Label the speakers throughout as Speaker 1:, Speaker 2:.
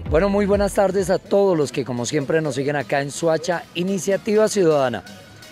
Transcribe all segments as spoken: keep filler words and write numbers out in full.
Speaker 1: Bueno, muy buenas tardes a todos los que como siempre nos siguen acá en Soacha Iniciativa Ciudadana.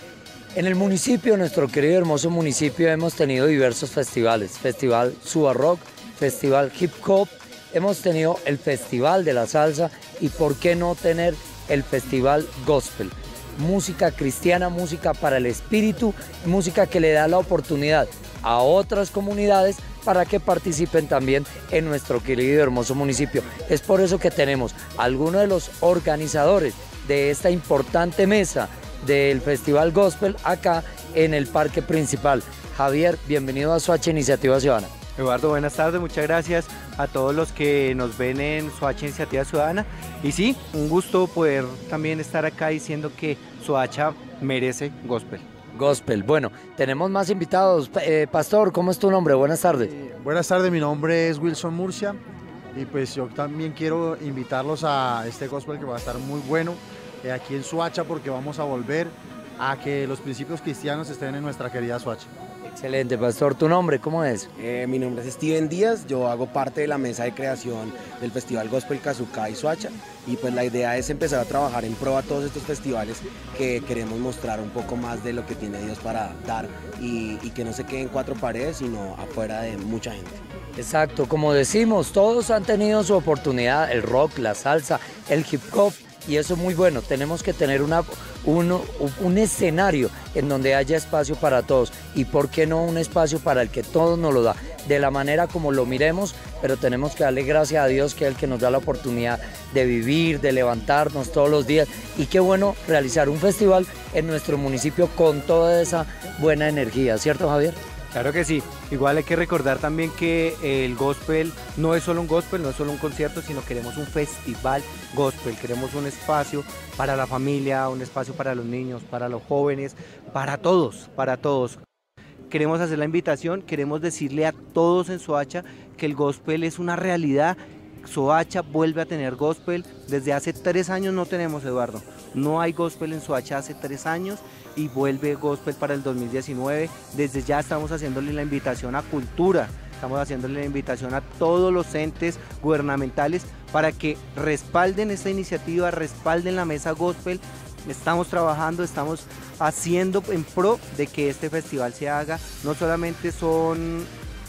Speaker 1: En el municipio, nuestro querido hermoso municipio, hemos tenido diversos festivales. Festival Suba Rock, Festival Hip Hop, hemos tenido el Festival de la Salsa y por qué no tener el Festival Gospel. Música cristiana, música para el espíritu, música que le da la oportunidad a otras comunidades para que participen también en nuestro querido y hermoso municipio. Es por eso que tenemos a algunos de los organizadores de esta importante mesa del Festival Gospel acá en el parque principal. Javier, bienvenido a Soacha Iniciativa Ciudadana.
Speaker 2: Eduardo, buenas tardes, muchas gracias a todos los que nos ven en Soacha Iniciativa Ciudadana. Y sí, un gusto poder también estar acá diciendo que Soacha merece Gospel.
Speaker 1: Gospel. Bueno, tenemos más invitados. Eh, Pastor, ¿cómo es tu nombre? Buenas tardes.
Speaker 3: Eh, buenas tardes, mi nombre es Wilson Murcia y pues yo también quiero invitarlos a este Gospel que va a estar muy bueno eh, aquí en Soacha, porque vamos a volver a que los principios cristianos estén en nuestra querida Soacha.
Speaker 1: Excelente, Pastor. ¿Tu nombre cómo es?
Speaker 4: Eh, mi nombre es Steven Díaz, yo hago parte de la mesa de creación del Festival Gospel Casucá y Soacha, y pues la idea es empezar a trabajar en pro a todos estos festivales que queremos mostrar un poco más de lo que tiene Dios para dar y, y que no se quede en cuatro paredes, sino afuera de mucha gente.
Speaker 1: Exacto, como decimos, todos han tenido su oportunidad, el rock, la salsa, el hip hop, y eso es muy bueno. Tenemos que tener una, un, un escenario en donde haya espacio para todos, y por qué no un espacio para el que todos nos lo da, de la manera como lo miremos, pero tenemos que darle gracias a Dios, que es el que nos da la oportunidad de vivir, de levantarnos todos los días, y qué bueno realizar un festival en nuestro municipio con toda esa buena energía, ¿cierto, Javier?
Speaker 2: Claro que sí, igual hay que recordar también que el gospel no es solo un gospel, no es solo un concierto, sino queremos un festival gospel, queremos un espacio para la familia, un espacio para los niños, para los jóvenes, para todos, para todos. Queremos hacer la invitación, queremos decirle a todos en Soacha que el gospel es una realidad. Soacha vuelve a tener gospel, desde hace tres años no tenemos, Eduardo, no hay gospel en Soacha hace tres años y vuelve gospel para el dos mil diecinueve, desde ya estamos haciéndole la invitación a Cultura, estamos haciéndole la invitación a todos los entes gubernamentales para que respalden esta iniciativa, respalden la mesa gospel. Estamos trabajando, estamos haciendo en pro de que este festival se haga. No solamente son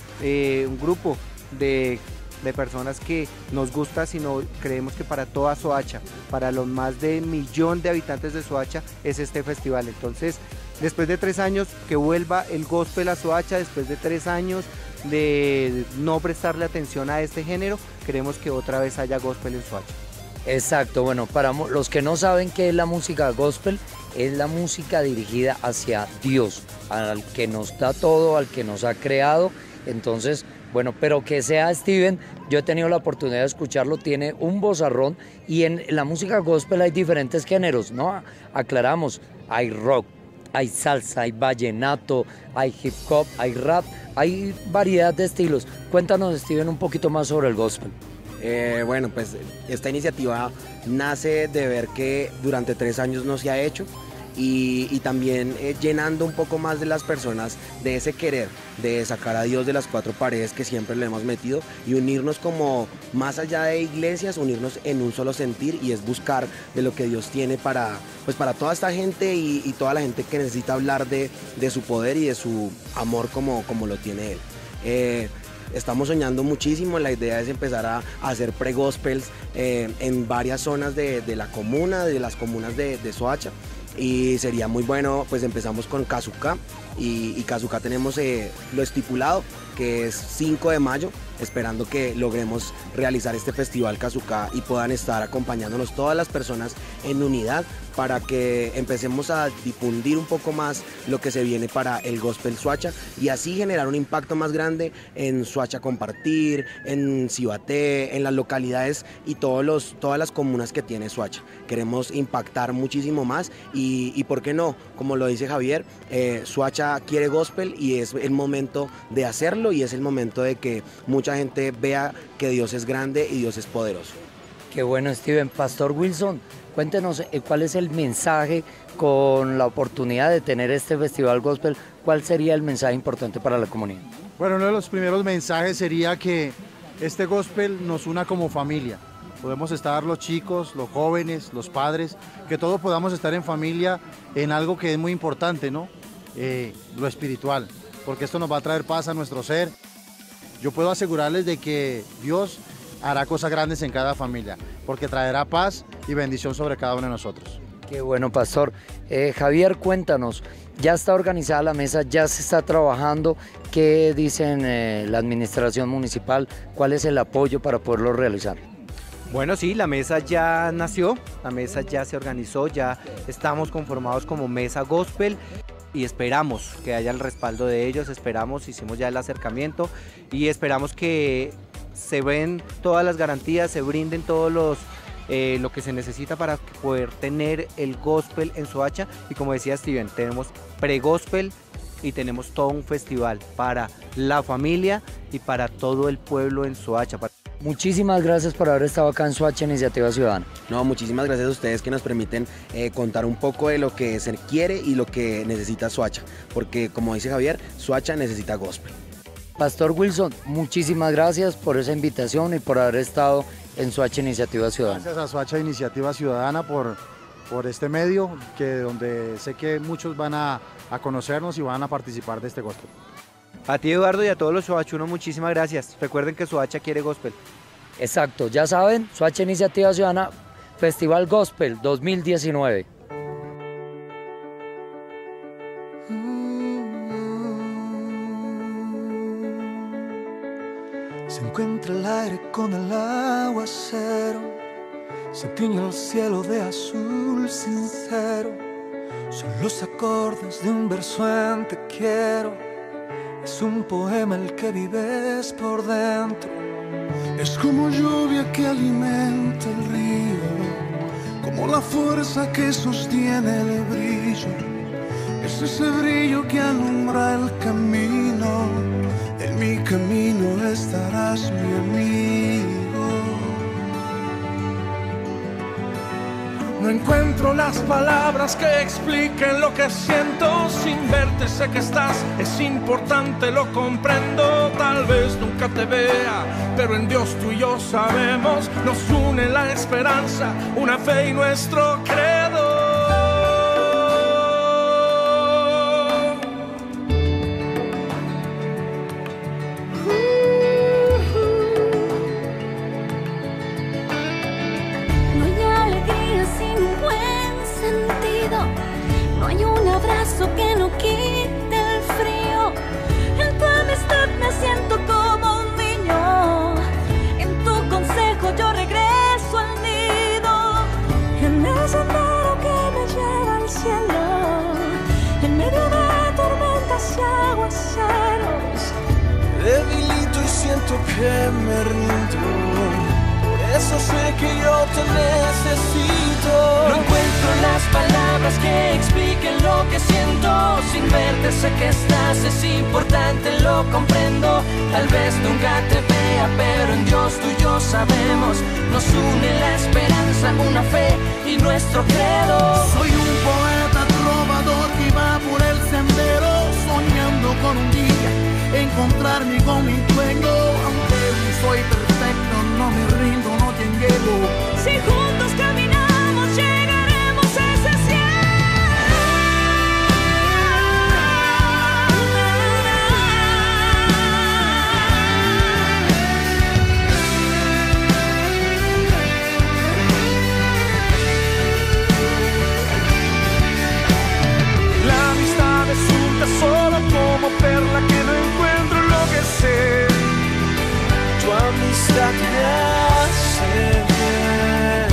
Speaker 2: eh, un grupo de, de personas que nos gusta, sino creemos que para toda Soacha, para los más de un millón de habitantes de Soacha, es este festival. Entonces, después de tres años que vuelva el gospel a Soacha, después de tres años de no prestarle atención a este género, queremos que otra vez haya gospel en Soacha.
Speaker 1: Exacto, bueno, para los que no saben qué es la música gospel, es la música dirigida hacia Dios, al que nos da todo, al que nos ha creado. Entonces, bueno, pero que sea Steven, yo he tenido la oportunidad de escucharlo, tiene un vozarrón, y en la música gospel hay diferentes géneros, ¿no? Aclaramos, hay rock, hay salsa, hay vallenato, hay hip hop, hay rap, hay variedad de estilos. Cuéntanos, Steven, un poquito más sobre el gospel.
Speaker 4: Eh, bueno, pues esta iniciativa nace de ver que durante tres años no se ha hecho y, y también eh, llenando un poco más de las personas de ese querer de sacar a Dios de las cuatro paredes que siempre le hemos metido y unirnos como más allá de iglesias, unirnos en un solo sentir, y es buscar de lo que Dios tiene para, pues para toda esta gente y, y toda la gente que necesita hablar de, de su poder y de su amor como, como lo tiene Él. Eh, Estamos soñando muchísimo, la idea es empezar a, a hacer pre-gospels eh, en varias zonas de, de la comuna, de las comunas de, de Soacha, y sería muy bueno. Pues empezamos con Casucá, y, y Casucá tenemos eh, lo estipulado, que es cinco de mayo, esperando que logremos realizar este festival Casucá y puedan estar acompañándonos todas las personas en unidad para que empecemos a difundir un poco más lo que se viene para el Gospel Soacha y así generar un impacto más grande en Soacha Compartir, en Cibaté, en las localidades y todos los, todas las comunas que tiene Soacha. Queremos impactar muchísimo más y, y ¿por qué no? Como lo dice Javier, eh, Soacha quiere Gospel y es el momento de hacerlo y es el momento de que mucha gente vea que Dios es grande y Dios es poderoso.
Speaker 1: Qué bueno, Steven. Pastor Wilson, cuéntenos eh, cuál es el mensaje con la oportunidad de tener este festival gospel. ¿Cuál sería el mensaje importante para la comunidad?
Speaker 3: Bueno, uno de los primeros mensajes sería que este gospel nos una como familia, podemos estar los chicos, los jóvenes, los padres, que todos podamos estar en familia en algo que es muy importante, ¿no? Eh, lo espiritual, porque esto nos va a traer paz a nuestro ser. Yo puedo asegurarles de que Dios hará cosas grandes en cada familia, porque traerá paz y bendición sobre cada uno de nosotros.
Speaker 1: Qué bueno, pastor. Eh, Javier, cuéntanos, ya está organizada la mesa, ya se está trabajando. ¿Qué dicen eh, la administración municipal? ¿Cuál es el apoyo para poderlo realizar?
Speaker 2: Bueno, sí, la mesa ya nació, la mesa ya se organizó, ya estamos conformados como mesa gospel y esperamos que haya el respaldo de ellos, esperamos, hicimos ya el acercamiento y esperamos que se ven todas las garantías, se brinden todos los Eh, lo que se necesita para poder tener el gospel en Soacha. Y como decía Steven, tenemos pre-gospel y tenemos todo un festival para la familia y para todo el pueblo en Soacha.
Speaker 1: Muchísimas gracias por haber estado acá en Soacha Iniciativa Ciudadana.
Speaker 4: No, muchísimas gracias a ustedes que nos permiten eh, contar un poco de lo que se quiere y lo que necesita Soacha, porque como dice Javier, Soacha necesita gospel.
Speaker 1: Pastor Wilson, muchísimas gracias por esa invitación y por haber estado en Soacha Iniciativa Ciudadana.
Speaker 3: Gracias a Soacha Iniciativa Ciudadana por, por este medio, que donde sé que muchos van a, a conocernos y van a participar de este gospel.
Speaker 2: A ti, Eduardo, y a todos los soachunos, muchísimas gracias. Recuerden que Soacha quiere gospel.
Speaker 1: Exacto, ya saben, Soacha Iniciativa Ciudadana, Festival Gospel dos mil diecinueve.
Speaker 5: Se encuentra el aire con el aguacero, se tiñe el cielo de azul sincero. Son los acordes de un verso en te quiero, es un poema el que vives por dentro.
Speaker 6: Es como lluvia que alimenta el río, como la fuerza que sostiene el brillo. Es ese brillo que alumbra el camino, en mi camino estarás mi amigo.
Speaker 5: No encuentro las palabras que expliquen lo que siento. Sin verte sé que estás, es importante, lo comprendo. Tal vez nunca te vea, pero en Dios tú y yo sabemos. Nos une la esperanza, una fe y nuestro credo.
Speaker 7: Que no quite el frío. En tu amistad me siento como un niño. En tu consejo yo regreso al nido. En el sendero que me lleva al cielo, en medio de tormentas y aguaceros.
Speaker 5: Debilito y siento que me rindo, por eso sé que yo te necesito.
Speaker 7: No encuentro las palabras que expliquen lo que siento. Sin verte sé que estás, es importante, lo comprendo. Tal vez nunca te vea, pero en Dios tú y yo sabemos. Nos une la esperanza, una fe y nuestro credo.
Speaker 6: Soy un poeta trovador que va por el sendero, soñando con un día encontrarme con mi dueño. Aunque no soy perfecto, no me rindo, no te llego.
Speaker 7: Si juntos caminamos, llegaremos a ese cielo.
Speaker 5: La amistad es un tesoro como perla que no encuentro lo que sé. Tu amistad me hace bien.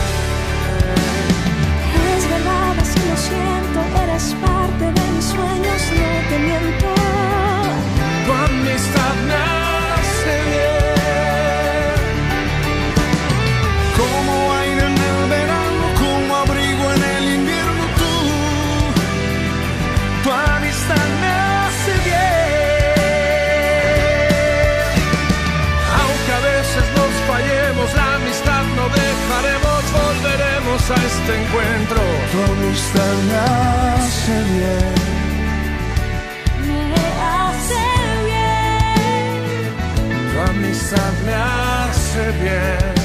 Speaker 7: Es verdad, así lo siento, eres parte de mis sueños, no te miento.
Speaker 5: Tu amistad me hace bien.
Speaker 6: Como aire en el verano, como abrigo en el invierno, tú.
Speaker 5: Tu amistad me hace bien. Aunque a veces nos fallemos, la amistad no dejaremos, volveremos a este encuentro.
Speaker 6: Tu amistad me hace bien.
Speaker 7: Me hace bien.
Speaker 5: Tu amistad me hace bien.